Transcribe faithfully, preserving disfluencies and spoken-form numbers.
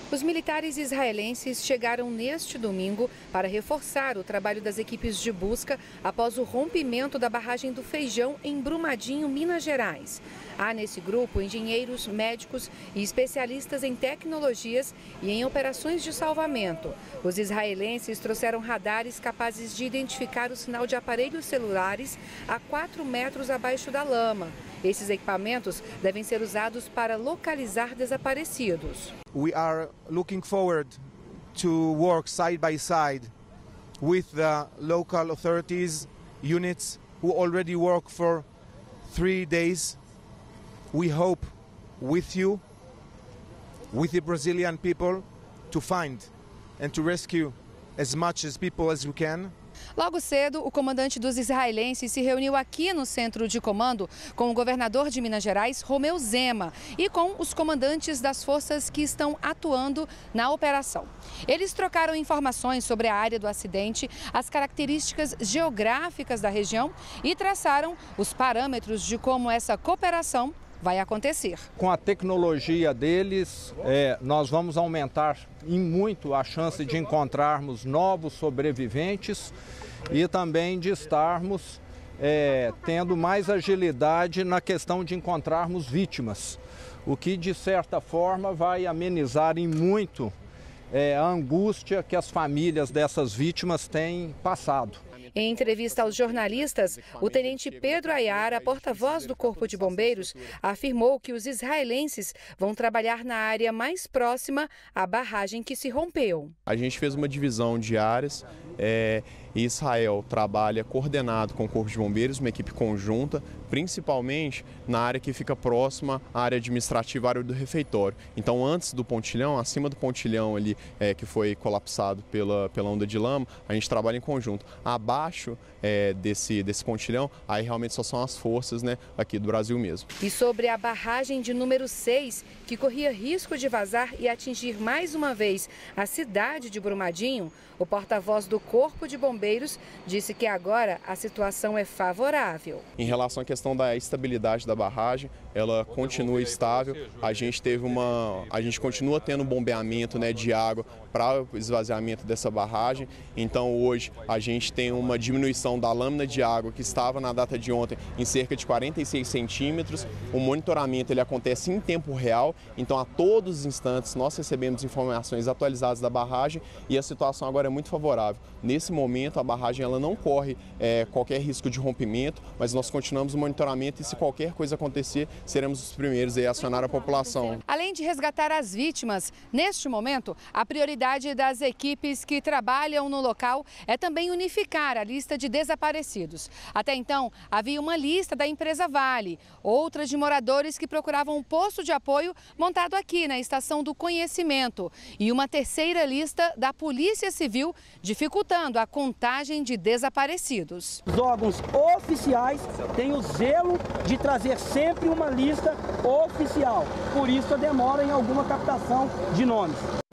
Os militares israelenses chegaram neste domingo para reforçar o trabalho das equipes de busca após o rompimento da barragem do Feijão em Brumadinho, Minas Gerais. Há nesse grupo engenheiros, médicos e especialistas em tecnologias e em operações de salvamento. Os israelenses trouxeram radares capazes de identificar o sinal de aparelhos celulares a quatro metros abaixo da lama. Esses equipamentos devem ser usados para localizar desaparecidos. We are looking forward to work side by side with the local authorities, units who already work for three days. We hope with you, with the Brazilian people, to find and to rescue as much as people as we can. Logo cedo, o comandante dos israelenses se reuniu aqui no centro de comando com o governador de Minas Gerais, Romeu Zema, e com os comandantes das forças que estão atuando na operação. Eles trocaram informações sobre a área do acidente, as características geográficas da região e traçaram os parâmetros de como essa cooperação vai acontecer. Com a tecnologia deles, é, nós vamos aumentar em muito a chance de encontrarmos novos sobreviventes e também de estarmos é, tendo mais agilidade na questão de encontrarmos vítimas, o que de certa forma vai amenizar em muito é, a angústia que as famílias dessas vítimas têm passado. Em entrevista aos jornalistas, o tenente Pedro Ayara, porta-voz do Corpo de Bombeiros, afirmou que os israelenses vão trabalhar na área mais próxima à barragem que se rompeu. A gente fez uma divisão de áreas. É, Israel trabalha coordenado com o Corpo de Bombeiros, uma equipe conjunta, principalmente na área que fica próxima à área administrativa, à área do refeitório. Então, antes do pontilhão, acima do pontilhão ali, é, que foi colapsado pela, pela onda de lama, a gente trabalha em conjunto. Abaixo é, desse, desse pontilhão, aí realmente só são as forças, né, aqui do Brasil mesmo. E sobre a barragem de número seis, que corria risco de vazar e atingir mais uma vez a cidade de Brumadinho, o porta-voz do Corpo de Bombeiros disse que agora a situação é favorável. Em relação à questão da estabilidade da barragem, ela continua estável. A gente teve uma, a gente continua tendo bombeamento, né, de água para o esvaziamento dessa barragem. Então hoje a gente tem uma diminuição da lâmina de água que estava na data de ontem em cerca de quarenta e seis centímetros. O monitoramento ele acontece em tempo real. Então a todos os instantes nós recebemos informações atualizadas da barragem e a situação agora é muito favorável. Nesse momento a barragem ela não corre é, qualquer risco de rompimento, mas nós continuamos o monitoramento e se qualquer coisa acontecer, seremos os primeiros a acionar a população. Além de resgatar as vítimas, neste momento, a prioridade das equipes que trabalham no local é também unificar a lista de desaparecidos. Até então, havia uma lista da empresa Vale, outra de moradores que procuravam um posto de apoio montado aqui na Estação do Conhecimento e uma terceira lista da Polícia Civil, dificultando a contagem de desaparecidos. Os órgãos oficiais têm o zelo de trazer sempre uma lista oficial, por isso a demora em alguma captação de nomes.